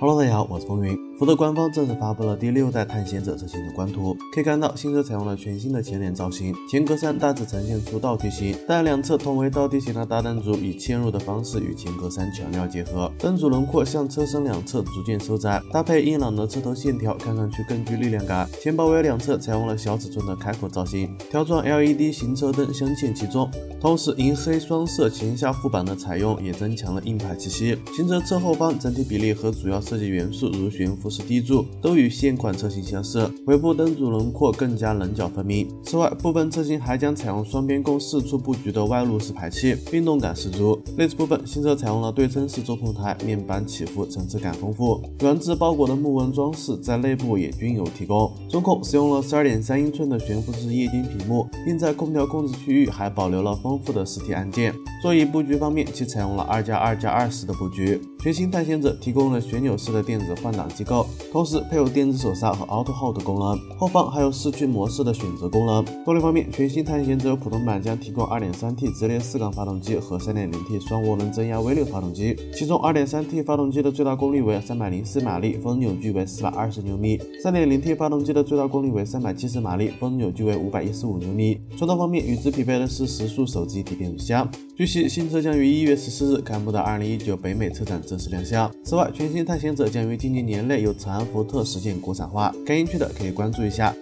Hello， 大家好，我是风云。福特官方正式发布了第6代探险者车型的官图，可以看到新车采用了全新的前脸造型，前格栅大致呈现出倒梯形，但两侧同为倒梯形的大灯组以嵌入的方式与前格栅巧妙结合，灯组轮廓向车身两侧逐渐收窄，搭配硬朗的车头线条，看上去更具力量感。前包围两侧采用了小尺寸的开口造型，条状 LED 行车灯镶嵌其中，同时银黑双色前下护板的采用也增强了硬派气息。新车侧后方整体比例和主要设计元素如悬浮式低柱都与现款车型相似，尾部灯组轮廓更加棱角分明。此外，部分车型还将采用双边共4出布局的外露式排气，运动感十足。内饰部分，新车采用了对称式中控台，面板起伏，层次感丰富。软质包裹的木纹装饰在内部也均有提供。中控使用了12.3英寸的悬浮式液晶屏幕，并在空调控制区域还保留了丰富的实体按键。座椅布局方面，其采用了2+2+2式的布局。全新探险者提供了旋钮式的电子换挡机构，同时配有电子手刹和 Auto Hold 功能，后方还有四驱模式的选择功能。动力方面，全新探险者普通版将提供 2.3T 直列4缸发动机和 3.0T 双涡轮增压 V6 发动机，其中 2.3T 发动机的最大功率为304马力，峰值扭矩为420牛米 ；3.0T 发动机的最大功率为370马力，峰值扭矩为515牛米。传动方面，与之匹配的是10速手自一体变速箱。据悉，新车将于1月14日开幕的2019北美车展正式亮相。此外，全新探险者将于今年年内由长安福特实现国产化，感兴趣的可以关注一下。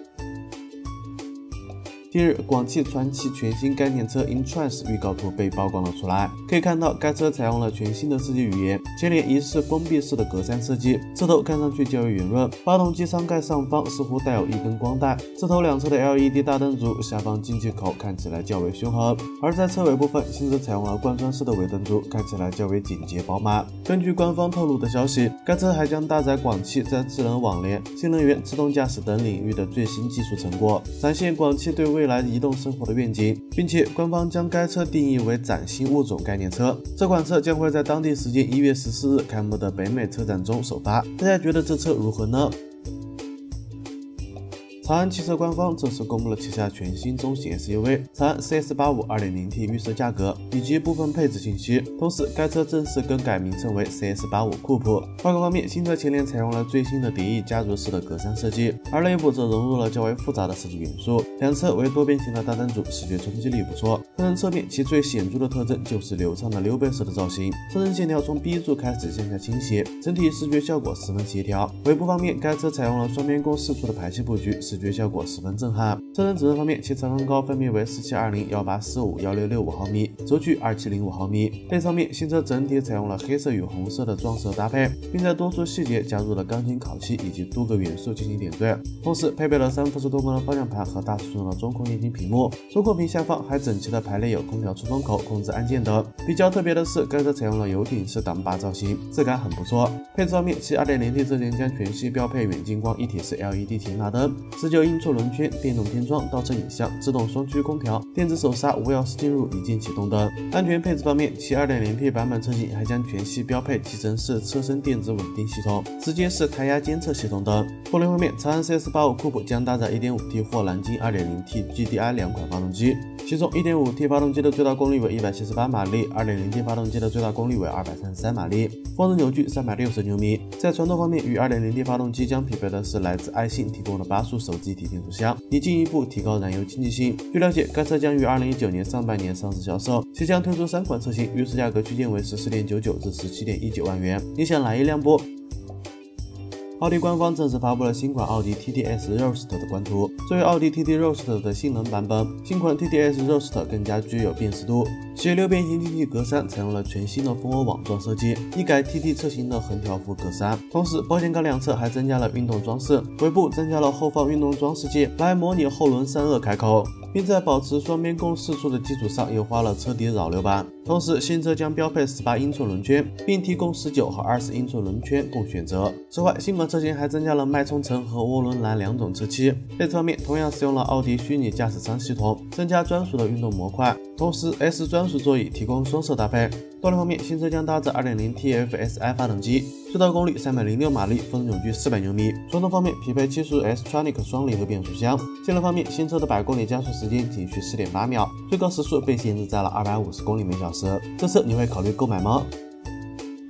近日，广汽传祺全新概念车 inTrans 预告图被曝光了出来。可以看到，该车采用了全新的设计语言，前脸疑似封闭式的格栅设计，车头看上去较为圆润，发动机舱盖上方似乎带有一根光带，车头两侧的 LED 大灯组下方进气口看起来较为凶狠。而在车尾部分，新车采用了贯穿式的尾灯组，看起来较为简洁饱满。根据官方透露的消息，该车还将搭载广汽在智能网联、新能源、自动驾驶等领域的最新技术成果，展现广汽对未来移动生活的愿景，并且官方将该车定义为崭新物种概念车。这款车将会在当地时间1月14日开幕的北美车展中首发，大家觉得这车如何呢？长安汽车官方正式公布了旗下全新中型 SUV 长安 CS85 2.0T 预售价格以及部分配置信息，同时该车正式更改名称为 CS85 酷普。外观方面，新车前脸采用了最新的蝶翼家族式的格栅设计，而内部则融入了较为复杂的设计元素。两侧为多边形的大灯组，视觉冲击力不错。车身侧面其最显著的特征就是流畅的溜背式的造型，车身线条从 B 柱开始向下倾斜，整体视觉效果十分协调。尾部方面，该车采用了双边共4出的排气布局，视觉效果十分震撼。车身尺寸方面，其车身高分别为4720、1845、1665毫米，轴距2705毫米。内饰方面，新车整体采用了黑色与红色的撞色搭配，并在多处细节加入了钢筋烤漆以及多个元素进行点缀，同时配备了3辐式多功能方向盘和大尺寸的中控液晶屏幕。中控屏下方还整齐的排列有空调出风口、控制按键等。比较特别的是，该车采用了游艇式挡把造型，质感很不错。配置方面，其 2.0T 车型将全系标配远近光一体式 LED 前大灯、19英寸轮圈、电动天窗、倒车影像、自动双区空调、电子手刹、无钥匙进入、一键启动等。安全配置方面，其 2.0T 版本车型还将全系标配集成式车身电子稳定系统、直接式胎压监测系统等。动力方面，长安 CS85 酷普将搭载 1.5T 或蓝鲸 2.0T GDI 两款发动机，其中 1.5T 发动机的最大功率为178马力， 2.0T 发动机的最大功率为233马力，峰值扭矩360牛米。在传动方面，与 2.0T 发动机将匹配的是来自爱信提供的8速手自一体变速箱，以进一步提高燃油经济性。据了解，该车将于2019年上半年上市销售，即将推出3款车型，预售价格区间为14.99至17.19万元。你想来一辆不？奥迪官方正式发布了新款奥迪 TT-S Roadster 的官图。作为奥迪 TT Roadster 的性能版本，新款 TT-S Roadster 更加具有辨识度。其6边形进气格栅采用了全新的蜂窝网状设计，一改 TT 车型的横条幅格栅。同时，保险杠两侧还增加了运动装饰，尾部增加了后方运动装饰件，来模拟后轮散热开口，并在保持双边共4出的基础上优化了车底扰流板。同时，新车将标配18英寸轮圈，并提供19和20英寸轮圈供选择。此外，新款车型还增加了脉冲层和涡轮栏2种车漆。内侧面同样使用了奥迪虚拟驾驶舱系统，增加专属的运动模块，同时 S 专属座椅提供双色搭配。动力方面，新车将搭载 2.0T FSI 发动机，最大功率306马力，峰值扭矩400牛米。传动方面，匹配7速 S-Tronic 双离合变速箱。性能方面，新车的100公里加速时间仅需 4.8秒，最高时速被限制在了250公里每小时。这次你会考虑购买吗？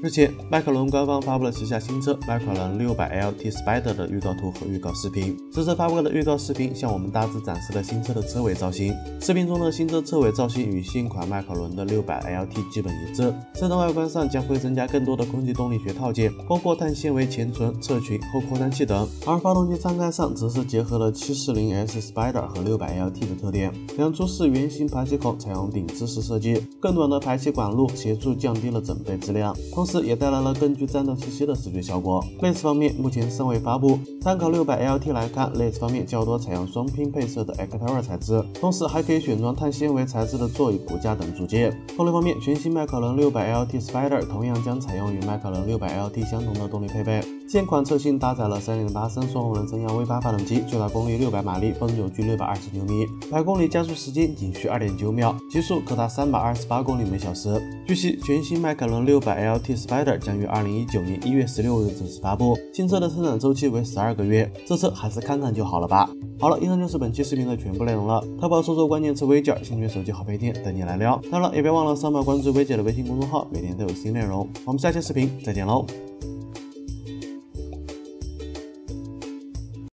日前，迈凯伦官方发布了旗下新车迈凯伦600LT Spider 的预告图和预告视频。这次发布的预告视频向我们大致展示了新车的车尾造型。视频中的新车车尾造型与现款迈凯伦的600LT基本一致。车灯外观上将会增加更多的空气动力学套件，包括碳纤维前唇、侧裙、后扩散器等。而发动机舱盖上则是结合了740S Spider 和600LT的特点，两出是圆形排气口采用顶支式设计，更短的排气管路协助降低了整备质量，同时也带来了更具战斗气息的视觉效果。内饰方面目前尚未发布，参考600LT 来看，内饰方面较多采用双拼配色的 Actera 材质，同时还可以选装碳纤维材质的座椅骨架等组件。动力方面，全新迈凯伦600LT Spider 同样将采用与迈凯伦600LT 相同的动力配备，现款车型搭载了3.83双涡轮增压 V8 发动机，最大功率600马力，风扭矩620牛米，100公里加速时间仅需 2.9 秒，极速可达328公里每小时。据悉，全新迈凯伦600LT Spider 将于2019年1月16日正式发布，新车的生产周期为12个月，这车还是看看就好了吧。好了，以上就是本期视频的全部内容了。淘宝搜索关键词微件，新源手机好配件等你来撩。当然也别忘了扫码关注微姐的微信公众号，每天都有新内容。我们下期视频再见喽。